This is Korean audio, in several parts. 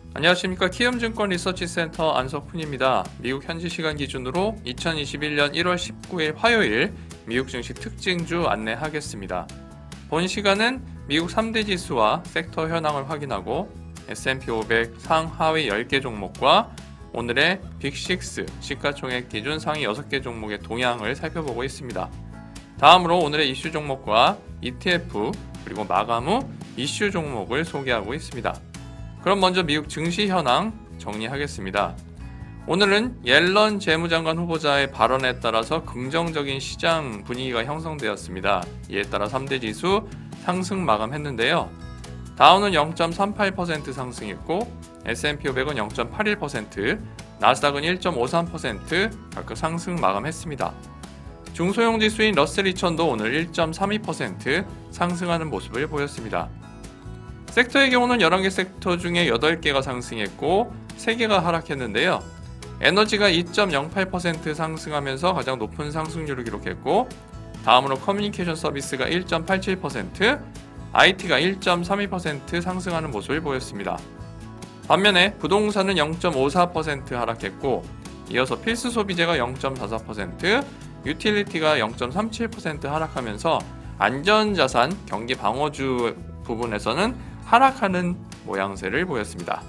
안녕하십니까. 키움증권 리서치센터 안석훈입니다. 미국 현지 시간 기준으로 2021년 1월 19일 화요일 미국 증시 특징주 안내하겠습니다. 본 시간은 미국 3대 지수와 섹터 현황을 확인하고 S&P 500 상하위 10개 종목과 오늘의 빅6 시가총액 기준 상위 6개 종목의 동향을 살펴보고 있습니다. 다음으로 오늘의 이슈 종목과 ETF 그리고 마감 후 이슈 종목을 소개하고 있습니다. 그럼 먼저 미국 증시 현황 정리하겠습니다. 오늘은 옐런 재무장관 후보자의 발언에 따라서 긍정적인 시장 분위기가 형성되었습니다. 이에 따라 3대 지수 상승 마감했는데요. 다우는 0.38% 상승했고 S&P 500은 0.81%, 나스닥은 1.53% 각각 상승 마감했습니다. 중소형 지수인 러셀 2000도 오늘 1.32% 상승하는 모습을 보였습니다. 섹터의 경우는 11개 섹터 중에 8개가 상승했고 3개가 하락했는데요. 에너지가 2.08% 상승하면서 가장 높은 상승률을 기록했고 다음으로 커뮤니케이션 서비스가 1.87%, IT가 1.32% 상승하는 모습을 보였습니다. 반면에 부동산은 0.54% 하락했고 이어서 필수 소비재가 0.44%, 유틸리티가 0.37% 하락하면서 안전자산, 경기 방어주 부분에서는 하락하는 모양새를 보였습니다.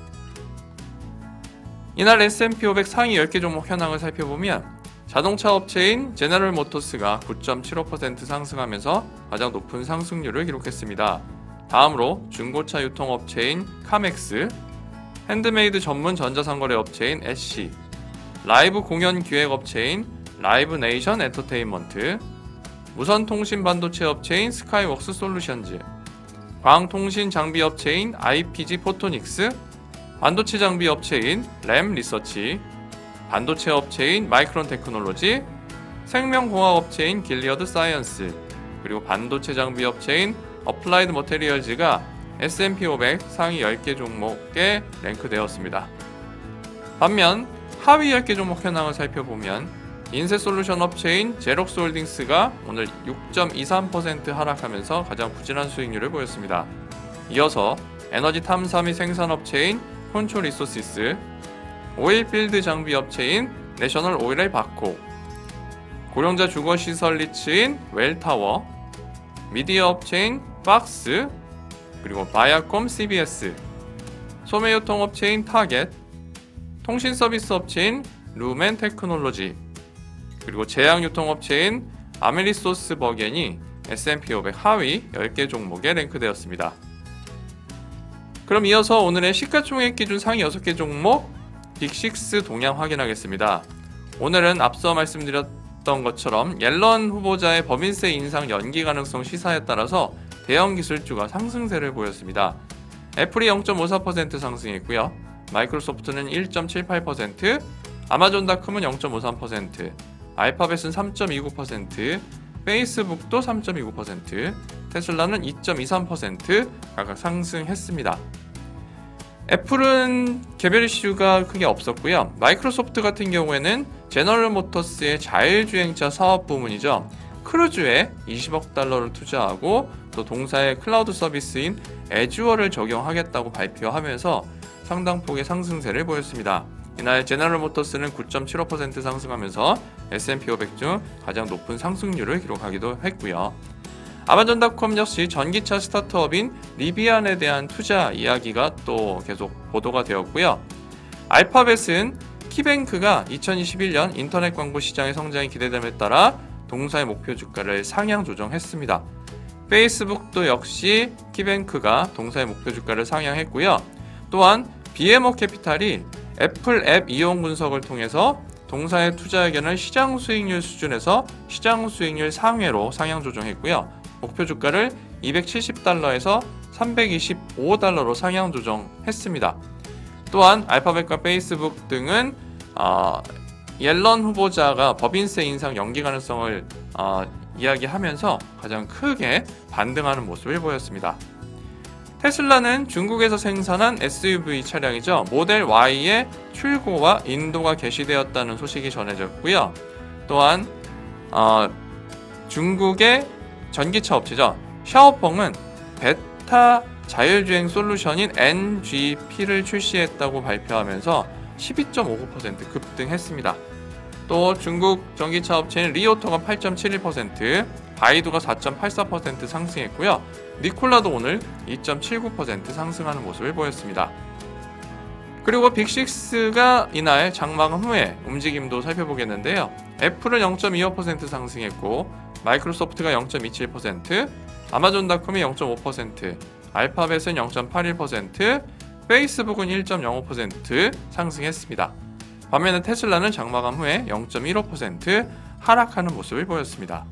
이날 S&P 500 상위 10개 종목 현황을 살펴보면 자동차 업체인 제너럴 모터스가 9.75% 상승하면서 가장 높은 상승률을 기록했습니다. 다음으로 중고차 유통업체인 카맥스, 핸드메이드 전문 전자상거래 업체인 애쉬, 라이브 공연 기획업체인 라이브 네이션 엔터테인먼트, 무선통신 반도체 업체인 스카이웍스 솔루션즈, 광통신 장비 업체인 IPG 포토닉스, 반도체 장비 업체인 램 리서치, 반도체 업체인 마이크론 테크놀로지, 생명공학 업체인 길리어드 사이언스, 그리고 반도체 장비 업체인 어플라이드 머테리얼즈가 S&P 500 상위 10개 종목에 랭크되었습니다. 반면 하위 10개 종목 현황을 살펴보면 인쇄솔루션 업체인 제록스홀딩스가 오늘 6.23% 하락하면서 가장 부진한 수익률을 보였습니다. 이어서 에너지 탐사 및 생산 업체인 콘초 리소시스, 오일필드 장비 업체인 내셔널 오일의 바코, 고령자 주거시설 리츠인 웰타워, 미디어 업체인 박스, 그리고 바이아콤 CBS, 소매유통 업체인 타겟, 통신 서비스 업체인 루멘 테크놀로지, 그리고 제약유통업체인 아메리소스 버겐이 S&P 500 하위 10개 종목에 랭크되었습니다. 그럼 이어서 오늘의 시가총액 기준 상위 6개 종목 빅6 동향 확인하겠습니다. 오늘은 앞서 말씀드렸던 것처럼 옐런 후보자의 법인세 인상 연기 가능성 시사에 따라서 대형 기술주가 상승세를 보였습니다. 애플이 0.54% 상승했고요. 마이크로소프트는 1.78%, 아마존닷컴은 0.53%, 알파벳은 3.29%, 페이스북도 3.29%, 테슬라는 2.23% 각각 상승했습니다. 애플은 개별 이슈가 크게 없었고요. 마이크로소프트 같은 경우에는 제너럴 모터스의 자율주행차 사업 부문이죠. 크루즈에 20억 달러를 투자하고 또 동사의 클라우드 서비스인 애주어를 적용하겠다고 발표하면서 상당폭의 상승세를 보였습니다. 이날 제너럴 모터스는 9.75% 상승하면서 S&P 500 중 가장 높은 상승률을 기록하기도 했고요. 아마존닷컴 역시 전기차 스타트업인 리비안에 대한 투자 이야기가 또 계속 보도가 되었고요. 알파벳은 키뱅크가 2021년 인터넷 광고 시장의 성장이 기대됨에 따라 동사의 목표 주가를 상향 조정했습니다. 페이스북도 역시 키뱅크가 동사의 목표 주가를 상향했고요. 또한 BMO 캐피탈이 애플 앱 이용 분석을 통해서 동사의 투자 의견을 시장 수익률 수준에서 시장 수익률 상회로 상향 조정했고요. 목표 주가를 270달러에서 325달러로 상향 조정했습니다. 또한 알파벳과 페이스북 등은 옐런 후보자가 법인세 인상 연기 가능성을 이야기하면서 가장 크게 반등하는 모습을 보였습니다. 테슬라는 중국에서 생산한 SUV 차량이죠. 모델 Y의 출고와 인도가 개시되었다는 소식이 전해졌고요. 또한 중국의 전기차 업체죠. 샤오펑은 베타 자율주행 솔루션인 NGP를 출시했다고 발표하면서 12.59% 급등했습니다. 또 중국 전기차 업체인 리오토가 8.71%, 바이두가 4.84% 상승했고요. 니콜라도 오늘 2.79% 상승하는 모습을 보였습니다. 그리고 빅6가 이날 장마감 후에 움직임도 살펴보겠는데요. 애플은 0.25% 상승했고, 마이크로소프트가 0.27%, 아마존닷컴이 0.5%, 알파벳은 0.81%, 페이스북은 1.05% 상승했습니다. 반면에 테슬라는 장마감 후에 0.15% 하락하는 모습을 보였습니다.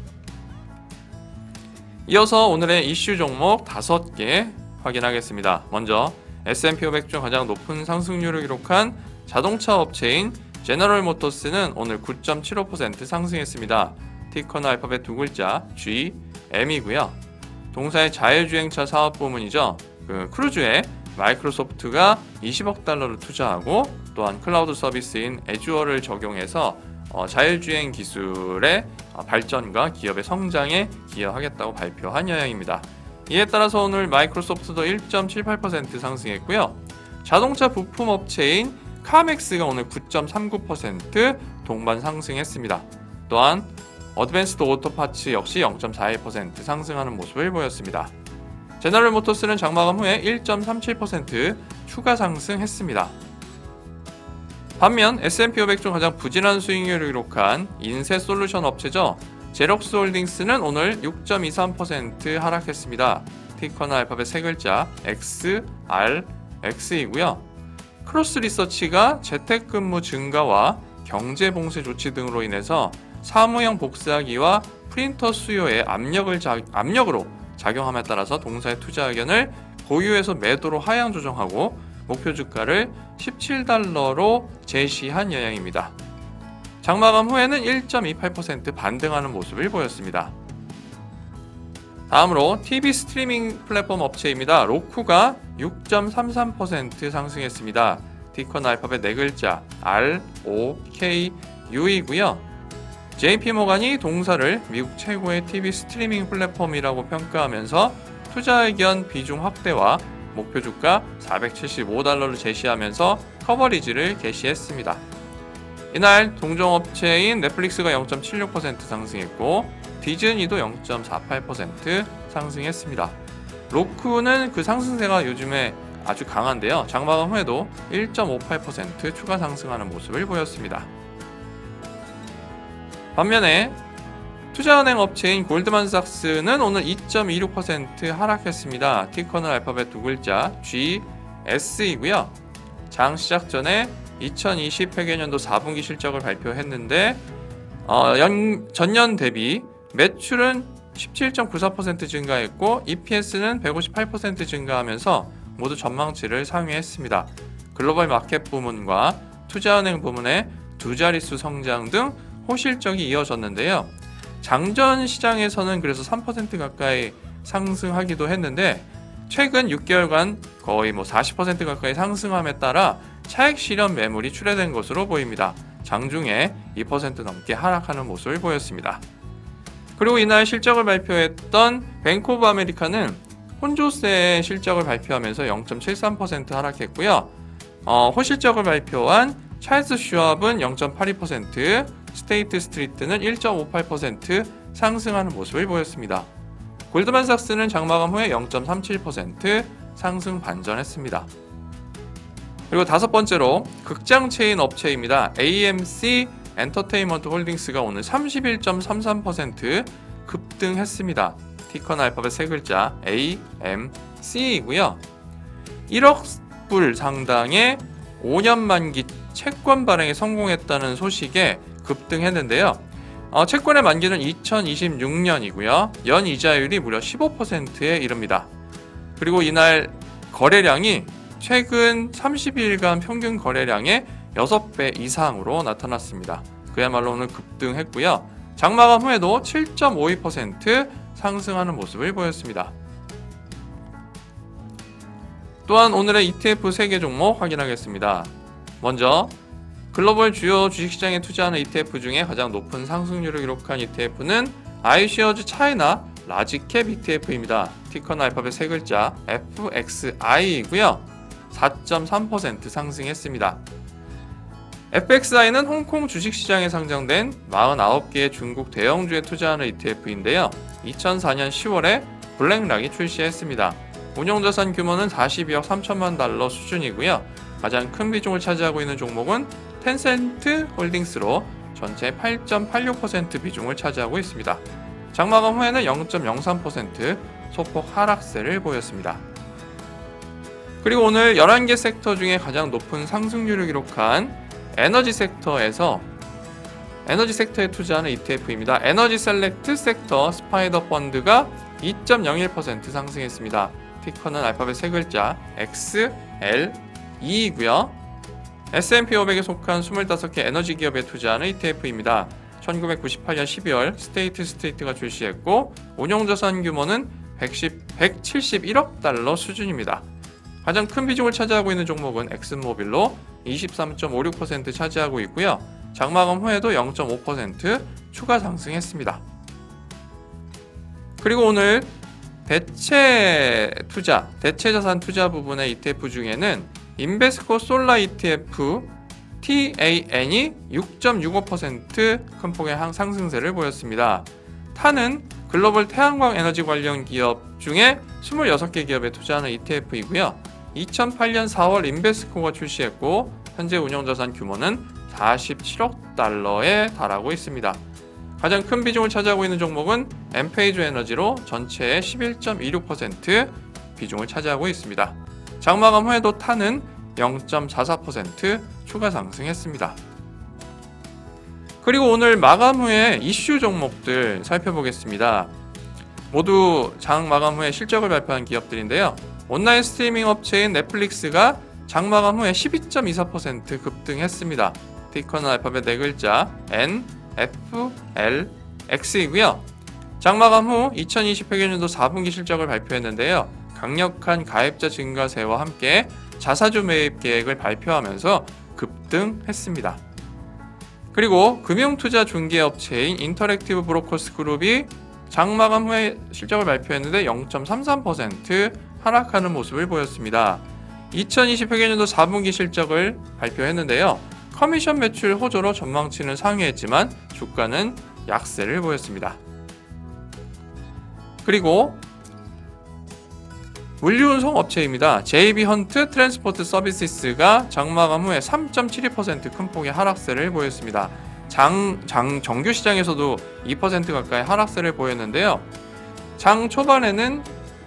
이어서 오늘의 이슈 종목 5개 확인하겠습니다. 먼저 S&P 500 중 가장 높은 상승률을 기록한 자동차 업체인 제너럴 모터스는 오늘 9.75% 상승했습니다. 티커는 알파벳 두 글자 GM이고요. 동사의 자율주행차 사업 부문이죠. 크루즈에 마이크로소프트가 20억 달러를 투자하고, 또한 클라우드 서비스인 애주어를 적용해서 자율주행 기술의 발전과 기업의 성장에 기여하겠다고 발표한 영향입니다. 이에 따라서 오늘 마이크로소프트도 1.78% 상승했고요. 자동차 부품 업체인 카맥스가 오늘 9.39% 동반 상승했습니다. 또한 어드밴스드 오토파츠 역시 0.41% 상승하는 모습을 보였습니다. 제너럴 모터스는 장마감 후에 1.37% 추가 상승했습니다. 반면 S&P 500 중 가장 부진한 수익률을 기록한 인쇄 솔루션 업체죠. 제록스 홀딩스는 오늘 6.23% 하락했습니다. 티커는 알파벳 세 글자 XRX이고요. 크로스 리서치가 재택근무 증가와 경제봉쇄 조치 등으로 인해서 사무용 복사기와 프린터 수요에 압력으로 작용함에 따라서 동사의 투자 의견을 보유에서 매도로 하향 조정하고 목표 주가를 17달러로 제시한 영향입니다. 장마감 후에는 1.28% 반등하는 모습을 보였습니다. 다음으로 TV 스트리밍 플랫폼 업체입니다. 로쿠가 6.33% 상승했습니다. 티커는 알파벳 네 글자 ROKU이고요. JP모간이 동사를 미국 최고의 TV 스트리밍 플랫폼이라고 평가하면서 투자 의견 비중 확대와 목표 주가 475달러를 제시하면서 커버리지를 게시했습니다. 이날 동종업체인 넷플릭스가 0.76% 상승했고, 디즈니도 0.48% 상승했습니다. 로쿠는 그 상승세가 요즘에 아주 강한데요. 장마감 후에도 1.58% 추가 상승하는 모습을 보였습니다. 반면에 투자은행 업체인 골드만삭스는 오늘 2.26% 하락했습니다. 티커는 알파벳 두 글자 GS이고요. 장 시작 전에 2020 회계연도 4분기 실적을 발표했는데 전년 대비 매출은 17.94% 증가했고 EPS는 158% 증가하면서 모두 전망치를 상회했습니다. 글로벌 마켓 부문과 투자은행 부문의 두 자릿수 성장 등 호실적이 이어졌는데요. 장전 시장에서는 그래서 3% 가까이 상승하기도 했는데, 최근 6개월간 거의 40% 가까이 상승함에 따라 차익 실현 매물이 출회된 것으로 보입니다. 장중에 2% 넘게 하락하는 모습을 보였습니다. 그리고 이날 실적을 발표했던 뱅크 오브 아메리카는 혼조세의 실적을 발표하면서 0.73% 하락했고요. 호실적을 발표한 찰스 슈왑은 0.82%, 스테이트 스트리트는 1.58% 상승하는 모습을 보였습니다. 골드만삭스는 장마감 후에 0.37% 상승 반전했습니다. 그리고 다섯 번째로 극장 체인 업체입니다. AMC 엔터테인먼트 홀딩스가 오늘 31.33% 급등했습니다. 티커는 알파벳 세 글자 AMC이고요. 1억 불 상당의 5년 만기 채권 발행에 성공했다는 소식에 급등했는데요. 채권의 만기는 2026년이고요. 연 이자율이 무려 15%에 이릅니다. 그리고 이날 거래량이 최근 30일간 평균 거래량의 6배 이상으로 나타났습니다. 그야말로 오늘 급등했고요. 장마감 후에도 7.52% 상승하는 모습을 보였습니다. 또한 오늘의 ETF 3개 종목 확인하겠습니다. 먼저 글로벌 주요 주식시장에 투자하는 ETF 중에 가장 높은 상승률을 기록한 ETF는 아이쉐어즈 차이나 라지캡 ETF입니다. 티커는 알파벳 세 글자 FXI이고요. 4.3% 상승했습니다. FXI는 홍콩 주식시장에 상장된 49개의 중국 대형주에 투자하는 ETF인데요. 2004년 10월에 블랙락이 출시했습니다. 운용자산 규모는 42억 3천만 달러 수준이고요. 가장 큰 비중을 차지하고 있는 종목은 텐센트 홀딩스로 전체 8.86% 비중을 차지하고 있습니다. 장마감 후에는 0.03% 소폭 하락세를 보였습니다. 그리고 오늘 11개 섹터 중에 가장 높은 상승률을 기록한 에너지 섹터에 투자하는 ETF입니다. 에너지 셀렉트 섹터 스파이더 펀드가 2.01% 상승했습니다. 티커는 알파벳 세 글자 XLE이고요. S&P 500에 속한 25개 에너지 기업에 투자하는 ETF입니다. 1998년 12월 스테이트 스트리트가 출시했고 운용자산 규모는 171억 달러 수준입니다. 가장 큰 비중을 차지하고 있는 종목은 엑슨모빌로 23.56% 차지하고 있고요. 장마감 후에도 0.5% 추가 상승했습니다. 그리고 오늘 대체 자산 투자 부분의 ETF 중에는 인베스코 솔라 ETF TAN이 6.65% 큰 폭의 상승세를 보였습니다. 타는 글로벌 태양광 에너지 관련 기업 중에 26개 기업에 투자하는 ETF이고요. 2008년 4월 인베스코가 출시했고 현재 운용자산 규모는 47억 달러에 달하고 있습니다. 가장 큰 비중을 차지하고 있는 종목은 엠페이조 에너지로 전체의 11.26% 비중을 차지하고 있습니다. 장마감 후에도 타는 0.44% 추가 상승했습니다. 그리고 오늘 마감 후에 이슈 종목들 살펴보겠습니다. 모두 장 마감 후에 실적을 발표한 기업들인데요. 온라인 스트리밍 업체인 넷플릭스가 장 마감 후에 12.24% 급등했습니다. 티커는 알파벳 네 글자 NFLX이고요. 장 마감 후 2020 회계연도 4분기 실적을 발표했는데요. 강력한 가입자 증가세와 함께 자사주 매입 계획을 발표하면서 급등했습니다. 그리고 금융투자 중개업체인 인터랙티브 브로커스 그룹이 장 마감 후에 실적을 발표했는데 0.33% 하락하는 모습을 보였습니다. 2020 회계연도 4분기 실적을 발표했는데요. 커미션 매출 호조로 전망치는 상회했지만 주가는 약세를 보였습니다. 그리고 물류운송 업체입니다. JB헌트 트랜스포트 서비스가 장마감 후에 3.72% 큰 폭의 하락세를 보였습니다. 정규 시장에서도 2% 가까이 하락세를 보였는데요. 장 초반에는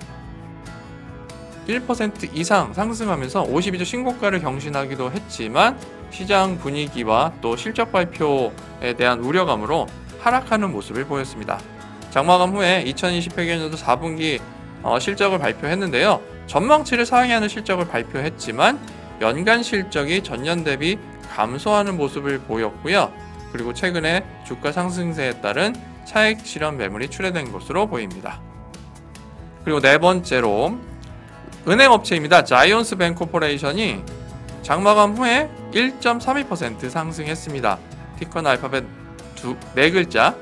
1% 이상 상승하면서 52주 신고가를 경신하기도 했지만 시장 분위기와 또 실적 발표에 대한 우려감으로 하락하는 모습을 보였습니다. 장마감 후에 2020 회계연도 4분기 실적을 발표했는데요. 전망치를 상회하는 실적을 발표했지만 연간 실적이 전년 대비 감소하는 모습을 보였고요. 그리고 최근에 주가 상승세에 따른 차익 실현 매물이 출회된 것으로 보입니다. 그리고 네 번째로 은행업체입니다. 자이언스 뱅코퍼레이션이 장마감 후에 1.32% 상승했습니다. 티커는 알파벳 네 글자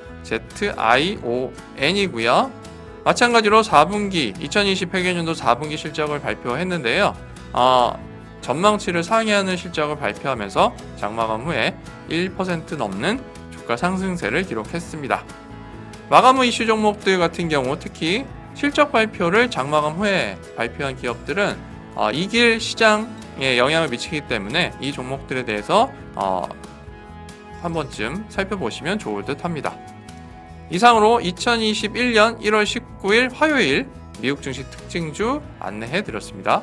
ZION이고요. 마찬가지로 4분기 2020 회계연도 4분기 실적을 발표했는데요. 전망치를 상회하는 실적을 발표하면서 장마감 후에 1% 넘는 주가 상승세를 기록했습니다. 마감 후 이슈 종목들 같은 경우 특히 실적 발표를 장마감 후에 발표한 기업들은 이길 시장에 영향을 미치기 때문에 이 종목들에 대해서 한 번쯤 살펴보시면 좋을 듯 합니다. 이상으로 2021년 1월 19일 화요일 미국 증시 특징주 안내해 드렸습니다.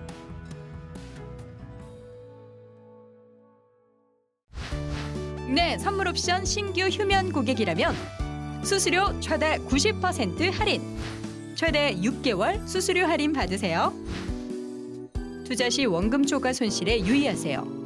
네, 선물 옵션 신규 휴면 고객이라면 수수료 최대 90% 할인, 최대 6개월 수수료 할인 받으세요. 투자 시 원금 초과 손실에 유의하세요.